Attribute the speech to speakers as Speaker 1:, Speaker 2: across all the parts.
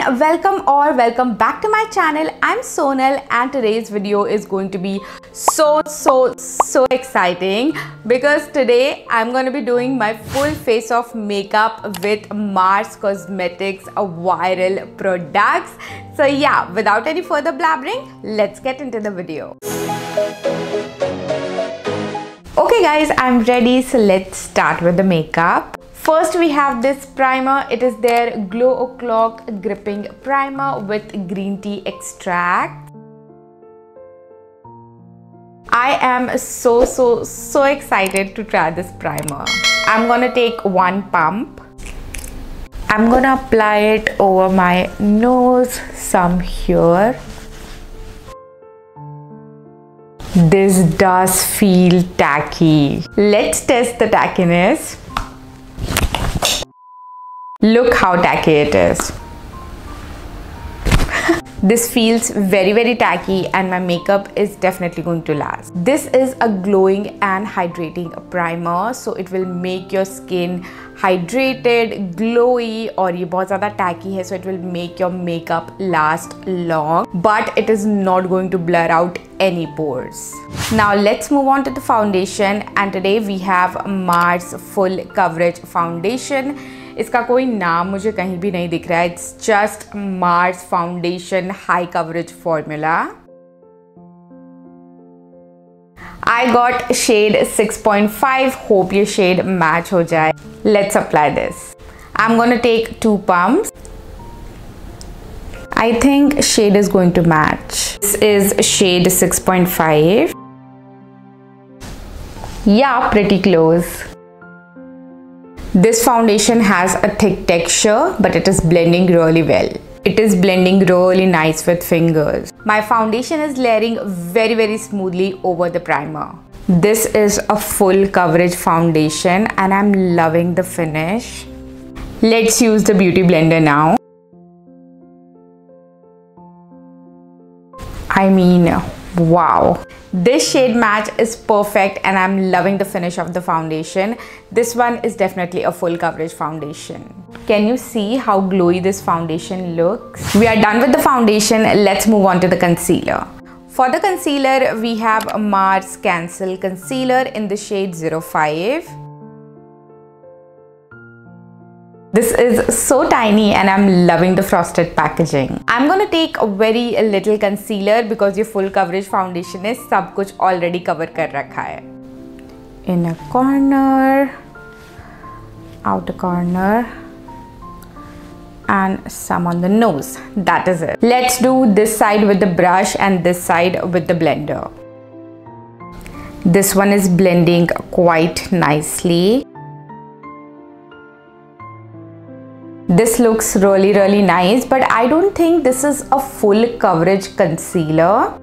Speaker 1: welcome back to my channel. I'm Sonal and today's video is going to be so exciting because today I'm going to be doing my full face of makeup with Mars Cosmetics viral products. So yeah, without any further blabbering, let's get into the video. Okay guys, I'm ready, so let's start with the makeup. First we have this primer. It is their Glow O'Clock Gripping Primer with green tea extract. I am so excited to try this primer. I'm gonna take one pump. I'm gonna apply it over my nose, some here. This does feel tacky. Let's test the tackiness. Look how tacky it is. This feels very tacky and my makeup is definitely going to last. This is a glowing and hydrating primer, so it will make your skin hydrated, glowy, और ये बहुत ज़्यादा tacky है, so it will make your makeup last long, but it is not going to blur out any pores. Now let's move on to the foundation, and today we have Mars Full Coverage Foundation. इसका कोई नाम मुझे कहीं भी नहीं दिख रहा है. It's just Mars Foundation High Coverage Formula. I got shade 6.5. Hope ये shade match हो जाए. Let's apply this. I'm gonna take 2 pumps. I think shade is going to match. This is shade 6.5. Yeah, pretty close. This foundation has a thick texture, but it is blending really well. It is blending really nice with fingers. My foundation is layering very smoothly over the primer. This is a full coverage foundation and I'm loving the finish. Let's use the beauty blender now. I mean, wow. This shade match is perfect and I'm loving the finish of the foundation. This one is definitely a full coverage foundation. Can you see how glowy this foundation looks? We are done with the foundation. Let's move on to the concealer. For the concealer, we have Mars Cancel Concealer in the shade 05. This is so tiny and I'm loving the frosted packaging. I'm gonna take a very little concealer because ये full coverage foundation है, सब कुछ already cover कर रखा है. Inner corner, outer corner, and some on the nose. That is it. Let's do this side with the brush and this side with the blender. This one is blending quite nicely. This looks really nice, but I don't think this is a full coverage concealer.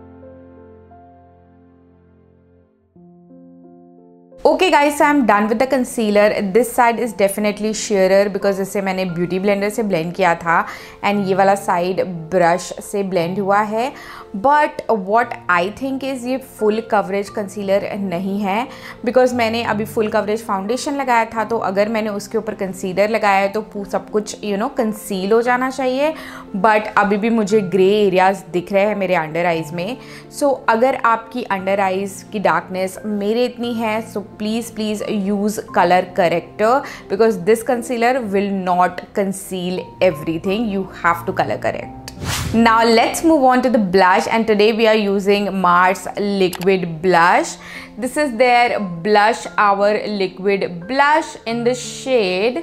Speaker 1: Okay guys, so I'm done with the concealer. This side is definitely sheerer because इसे मैंने beauty blender से blend किया था and ये वाला side brush से blend हुआ है. But what I think is ये full coverage concealer नहीं है because मैंने अभी full coverage foundation लगाया था, तो अगर मैंने उसके ऊपर concealer लगाया है तो सब कुछ conceal हो जाना चाहिए. But अभी भी मुझे grey areas दिख रहे हैं मेरे under eyes में. So अगर आपकी under eyes की darkness मेरे इतनी है, so please use color corrector because this concealer will not conceal everything. You have to color correct. Now let's move on to the blush, and today we are using Mars Liquid Blush. This is their Blush Hour Liquid Blush in the shade.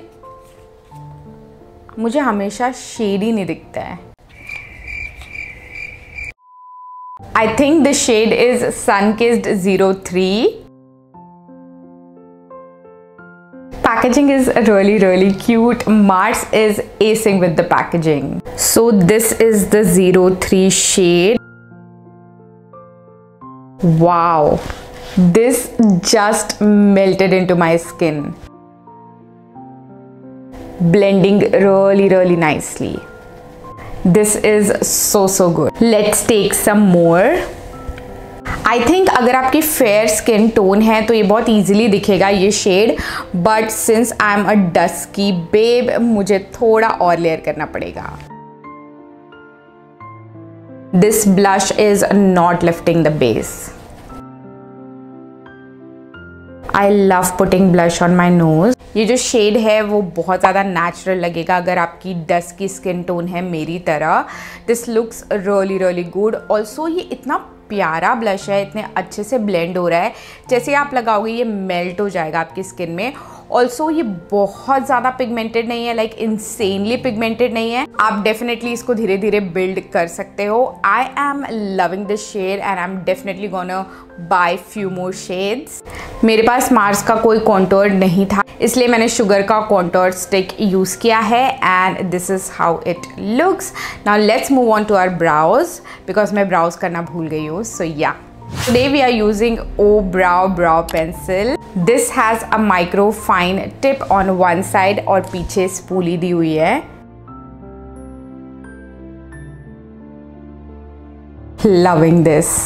Speaker 1: मुझे हमेशा shade ही नहीं दिखता है. I think the shade is Sunkissed 03. Packaging is really cute. Mars is acing with the packaging. So this is the 03 shade. Wow, this just melted into my skin. Blending really nicely. This is so good. Let's take some more. I think अगर आपकी fair skin tone है तो ये बहुत easily दिखेगा ये shade, but since I'm a dusky babe मुझे थोड़ा और layer करना पड़ेगा. This blush is not lifting the base. I love putting blush on my nose. ये जो शेड है वो बहुत ज़्यादा नेचुरल लगेगा अगर आपकी डस्की स्किन टोन है मेरी तरह. This looks really really good. Also ये इतना प्यारा ब्लश है, इतने अच्छे से ब्लेंड हो रहा है. जैसे आप लगाओगे ये मेल्ट हो जाएगा आपकी स्किन में. ऑल्सो ये बहुत ज़्यादा पिगमेंटेड नहीं है, लाइक इंसेनली पिगमेंटेड नहीं है. आप डेफिनेटली इसको धीरे धीरे बिल्ड कर सकते हो. I am loving this shade and I am definitely gonna buy few more shades. मेरे पास मार्स का कोई कॉन्टोर नहीं था, इसलिए मैंने शुगर का कॉन्टोर स्टिक यूज़ किया है and this is how it looks. Now let's move on to our brows because मैं ब्राउज करना भूल गई हूँ. सो या, today we are using O brow pencil. This has a micro fine tip on one side और पीछे spoolie दी हुई है. Loving this.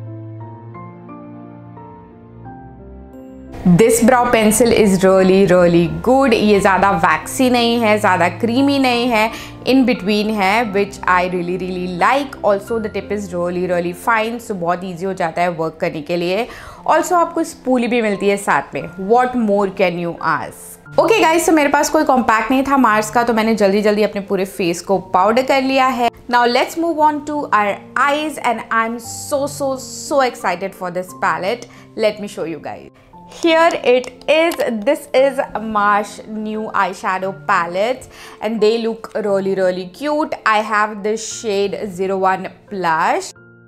Speaker 1: This brow pencil is really really good. ये ज़्यादा वैक्सी नहीं है, ज़्यादा क्रीमी नहीं है, in between है, which I really really like. Also the tip is really really fine, so बहुत easy हो जाता है वर्क करने के लिए. Also आपको स्पूली भी मिलती है साथ में. What more can you ask? Okay guys, तो मेरे पास कोई कॉम्पैक्ट नहीं था मार्स का, तो मैंने जल्दी जल्दी अपने पूरे फेस को पाउडर कर लिया है. Now let's move on to our eyes and I am so excited for this palette. Let me show you guys. Here it is. This is Marsh new eyeshadow palettes and they look really really cute. I have this shade 01 Plush.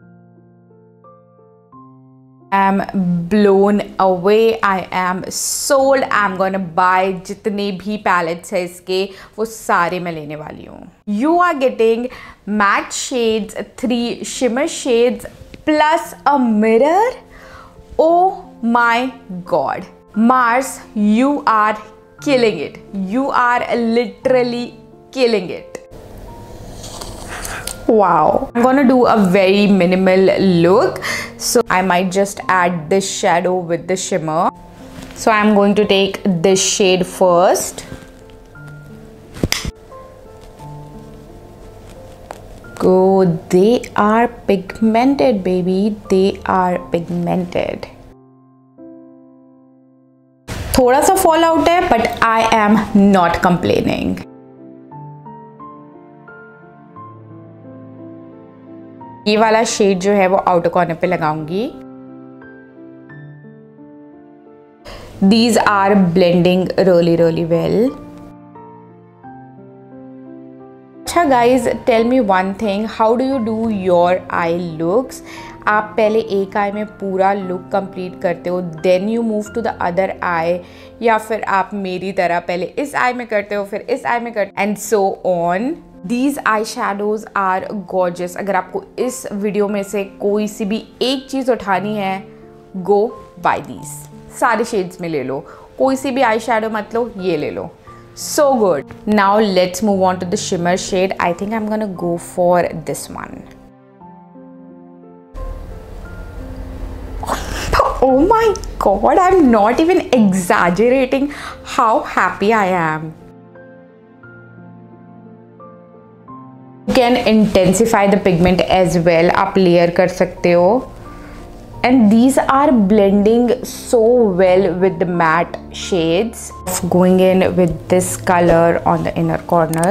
Speaker 1: I'm blown away. I am sold. I'm gonna buy जितने भी palettes है इसके वो सारे मैं लेने वाली हूँ. You are getting matte shades, 3 shimmer shades plus a mirror. Oh my god, Mars, you are killing it. You are literally killing it. Wow. I'm gonna do a very minimal look, so I might just add this shadow with the shimmer. So I'm going to take this shade first. Go, they are pigmented baby, they are pigmented. थोड़ा सा fall out है but I am not complaining. ये वाला shade जो है वो outer corner पे लगाऊंगी. These are blending really really well. अच्छा guys, tell me one thing, how do you do your eye looks? आप पहले एक आई में पूरा लुक कंप्लीट करते हो, then you move to the other eye, या फिर आप मेरी तरह पहले इस आई में करते हो फिर इस आई में करते हो, and so on. These eyeshadows are gorgeous. अगर आपको इस वीडियो में से कोई सी भी एक चीज़ उठानी है, go buy these. सारे शेड्स में ले लो, कोई सी भी आई शैडो मत लो, ये ले लो. So good. Now let's move on to the shimmer shade. I think I'm gonna go for this one. Oh my god, I'm not even exaggerating how happy I am. You can intensify the pigment as well. आप layer कर सकते हो. And these are blending so well with the matte shades. Going in with this color on the inner corner.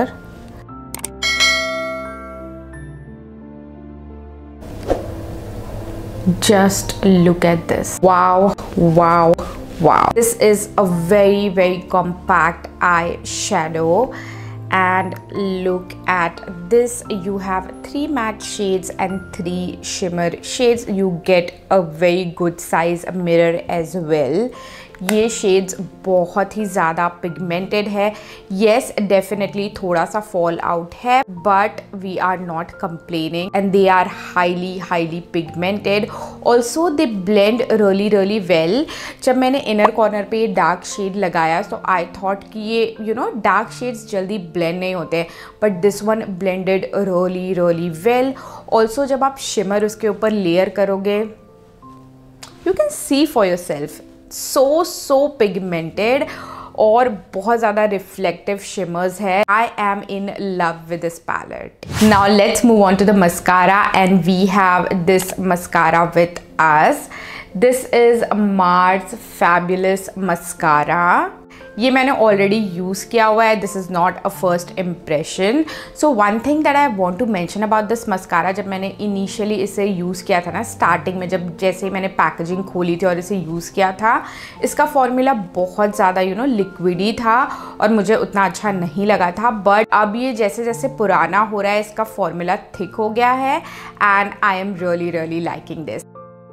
Speaker 1: Just look at this. Wow, wow, wow. This is a very, very compact eyeshadow. And look at this, you have 3 matte shades and 3 shimmer shades. You get a very good size mirror as well. ये shades बहुत ही ज़्यादा pigmented है. Yes, definitely थोड़ा सा fall out है, but we are not complaining and they are highly pigmented. Also they blend really really well. जब मैंने इनर कॉर्नर पे ये डार्क शेड लगाया तो आई थॉट कि ये डार्क शेड्स जल्दी ब्लेंड नहीं होते, but this one blended really really well. Also जब आप शिमर उसके ऊपर लेयर करोगे, you can see for yourself, so pigmented. और बहुत ज़्यादा रिफ्लेक्टिव शिमर्स है. I am in love with this palette. Now let's move on to the mascara and we have this mascara with us. This is Mars fabulous mascara. ये मैंने already use किया हुआ है. This is not a first impression. So one thing that I want to mention about this mascara, जब मैंने initially इसे use किया था ना स्टार्टिंग में, जब जैसे मैंने पैकेजिंग खोली थी और इसे यूज़ किया था, इसका फॉर्मूला बहुत ज़्यादा लिक्विडी था और मुझे उतना अच्छा नहीं लगा था. बट अब ये जैसे जैसे पुराना हो रहा है इसका फॉर्मूला थिक हो गया है and I am really liking this.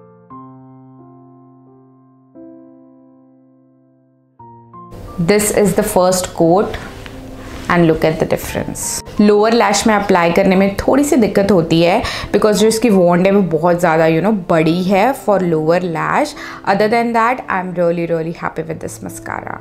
Speaker 1: This is the first coat and look at the difference. Lower lash में अप्लाई करने में थोड़ी सी दिक्कत होती है बिकॉज जो इसकी वॉन्ड है वो बहुत ज़्यादा बड़ी है for lower lash. Other than that I am really happy with this mascara.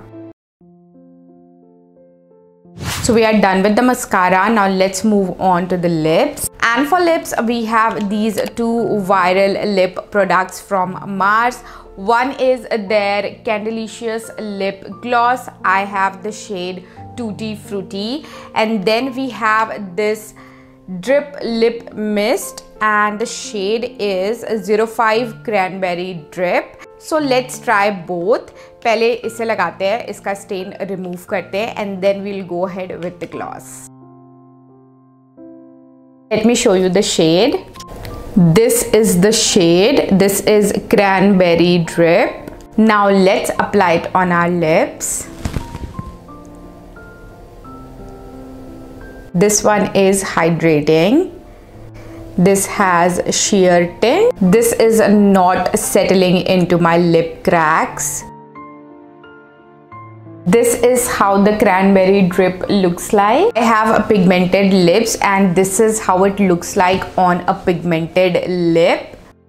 Speaker 1: So we are done with the mascara. Now let's move on to the lips. And for lips we have these two viral lip products from Mars. One is their Candelicious lip gloss. I have the shade Tutti Frutti, and then we have this drip lip mist and the shade is 05 Cranberry Drip. So let's try both. पहले इसे लगाते हैं, इसका stand remove करते हैं and then we'll go ahead with the gloss. Let me show you the shade. This is the shade. This is Cranberry Drip. Now let's apply it on our lips. This one is hydrating. This has sheer tint. This is not settling into my lip cracks. This is how the Cranberry Drip looks like. I have a pigmented lips and this is how it looks like on a pigmented lip.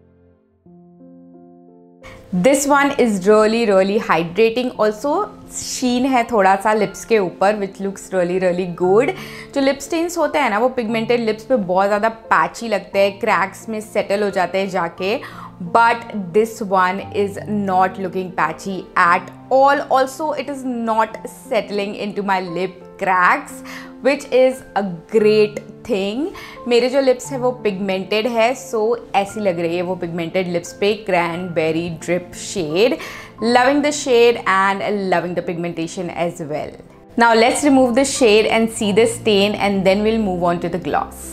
Speaker 1: This one is really hydrating. Also sheen है थोड़ा सा lips के ऊपर which looks really good. जो lip stains होते हैं ना वो pigmented lips पे बहुत ज़्यादा patchy लगते हैं, cracks में settle हो जाते हैं जाके. But this one is not looking patchy at all. Also it is not settling into my lip cracks, which is a great thing. मेरे जो lips है वो pigmented है, so ऐसी लग रही है वो pigmented lips पे. Cranberry Drip shade. Loving the shade and loving the pigmentation as well. Now let's remove the shade and see the stain and then we'll move on to the gloss.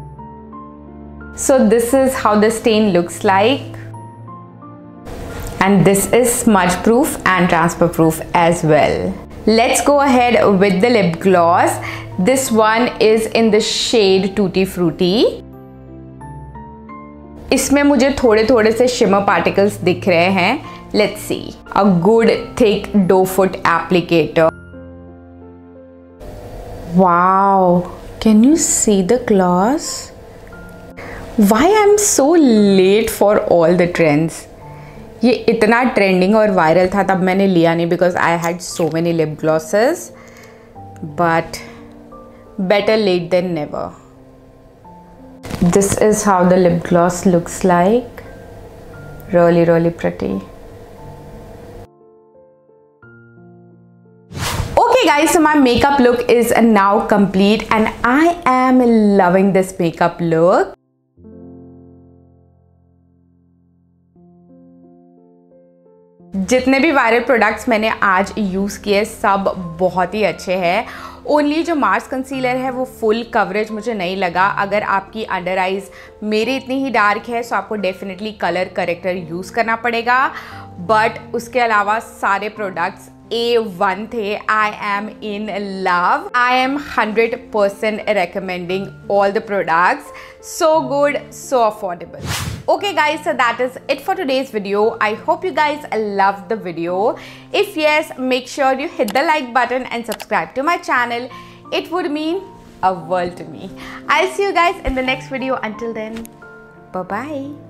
Speaker 1: So this is how the stain looks like. And this is smudge proof and transfer proof as well. Let's go ahead with the lip gloss. This one is in the shade Tutti Frutti. इसमें मुझे थोड़े से shimmer particles दिख रहे हैं. Let's see. A good thick doe foot applicator. Wow, can you see the gloss? Why I'm so late for all the trends? ये इतना trending और वायरल था तब मैंने लिया नहीं because I had so many lip glosses. But better late than never. This is how the lip gloss looks like. really pretty. Okay guys, so my makeup look is now complete and I am loving this makeup look. जितने भी viral products मैंने आज use किए सब बहुत ही अच्छे हैं. Only जो मार्स कंसीलर है वो फुल कवरेज मुझे नहीं लगा. अगर आपकी अंडर आइज़ मेरी इतनी ही डार्क है सो आपको डेफिनेटली कलर करेक्टर यूज़ करना पड़ेगा. बट उसके अलावा सारे प्रोडक्ट्स A1 थे. I am in love. I am 100% recommending all the products. So good, so affordable. Okay guys, so that is it for today's video. I hope you guys loved the video. If yes, make sure you hit the like button and subscribe to my channel. It would mean a world to me. I'll see you guys in the next video. Until then, bye bye.